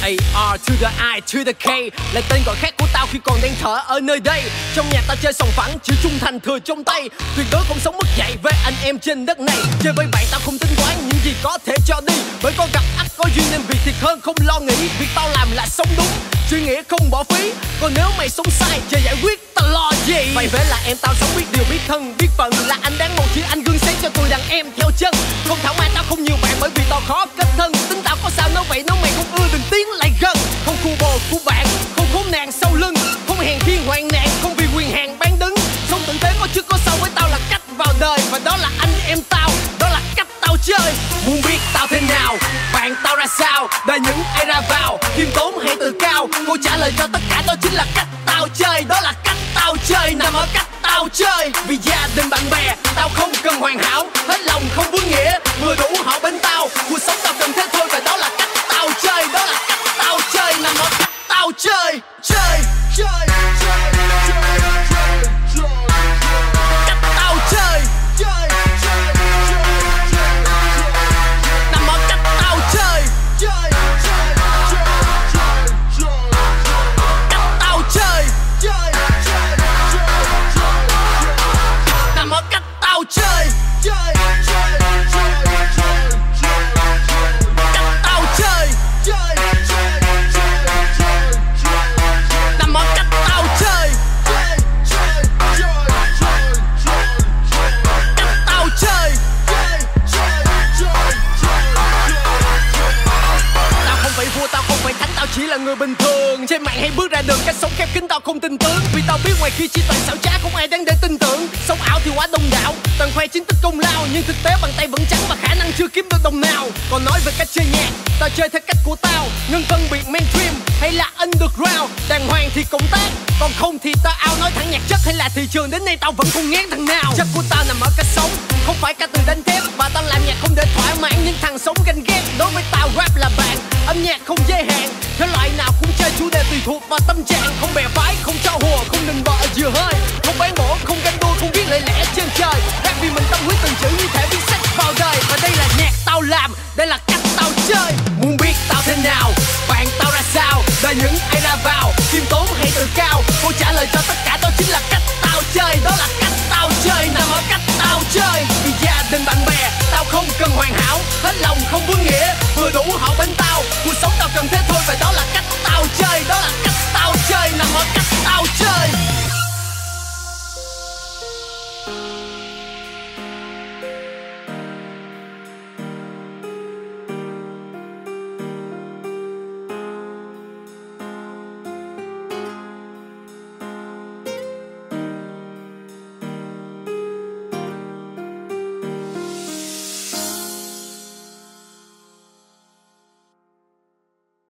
A-R to the I to the K là tên gọi khác của tao khi còn đang thở ở nơi đây. Trong nhà tao chơi sòng phẳng, chữ trung thành thừa trong tay. Tuyệt đối không sống mất dạy với anh em trên đất này. Chơi với bạn tao không tính toán những gì có thể cho đi, bởi có gặp ắt có duyên nên việc thiệt hơn không lo nghĩ. Việc tao làm là sống đúng, suy nghĩ không bỏ phí. Còn nếu mày sống sai, giờ giải quyết tao lo gì. Vậy phải là em tao sống biết điều biết thân biết phận, là anh đáng một chỉ anh gương sáng cho tôi đàn em theo chân. Không thảo mai tao không nhiều bạn bởi vì tao khó kết thân. Tính tao có sao nói vậy nếu mày không ưa đừng tiến lại gần. Không khu bồ của bạn, không khốn nạn sau lưng, không hèn khi hoạn nạn, không vì quyền hàng bán đứng. Sống tử tế có trước có sau với tao là cách vào đời, và đó là anh em tao, đó là cách tao chơi. Muốn biết tao thế nào, bạn tao ra sao, đời những ai ra vào, khiêm tốn hay tự cao. Câu trả lời cho tất cả đó chính là cách tao chơi, đó là cách tao chơi, nằm ở cách tao chơi. Vì gia đình bạn bè, tao không cần hoàn hảo, hết lòng không vướng nghĩa, vừa đủ họ bên tao. Cuộc sống tao cần thế thôi, và đó là cách tao chơi, đó là cách tao chơi, nằm ở cách tao chơi. Chơi, chơi, chơi, chơi, chơi, chơi. Cách tao chơi, chơi, chơi, chơi, chơi, nằm ở cách tao chơi. Chơi, chơi, chơi, chơi, chơi. Cách tao chơi, chơi, chơi, chơi, chơi, nằm ở cách tao chơi. Chơi, chơi, chơi, chơi, chơi. Cách tao chơi, chơi, chơi, chơi, chơi, nằm ở cách tao chơi. Chơi, chơi, chơi, chơi, chơi. Cách tao chơi, chơi, chơi, chơi, chơi. Tao không phải vua, tao không phải thánh, tao chỉ là người bình thường. Trên mạng hay bước ra đường, cách sống khép kín tao không tin tưởng. Vì tao biết ngoài kia chỉ toàn xảo trá, không ai đáng để tin tưởng. Sống ảo thì quá đông đảo, toàn khoe chính tích công lao, nhưng thực tế bàn tay vẫn trắng và khả năng chưa kiếm được đồng nào. Còn nói về cách chơi nhạc, tao chơi theo cách của tao, ngưng phân biệt mainstream hay là underground. Đàng hoàng thì cộng tác, còn không thì tao ao. Nói thẳng nhạc chất hay là thị trường, đến nay tao vẫn không ngán thằng nào. Chất của tao nằm ở cách sống, không phải cả từ đánh thép. Và tao làm nhạc không để thỏa mãn những thằng sống ganh ghét. Đối với tao rap là bạn, âm nhạc không giới hạn, thể loại nào cũng chơi, chủ đề tùy thuộc vào tâm trạng. Không bè phái, không cho hùa, không nịnh bợ dừa hơi, không bán bổ, không ganh đua, không viết lời lẽ trên trời. Rap vì mình tâm huyết từng chữ như thể viết sách vào đời. Và đây là nhạc tao làm, đây là cách tao chơi. Muốn biết tao thế nào, bạn tao ra sao, đời những ai ra vào, khiêm tốn hay tự cao. Câu trả lời cho tất cả đó chính là cách tao chơi, đó là cách tao chơi, nằm ở cách tao chơi. Vì gia đình bạn bè, tao không cần hoàn hảo, hết lòng không vướng nghĩa, vừa đủ họ bên tao. Cuộc sống tao cần thế thôi, và đó là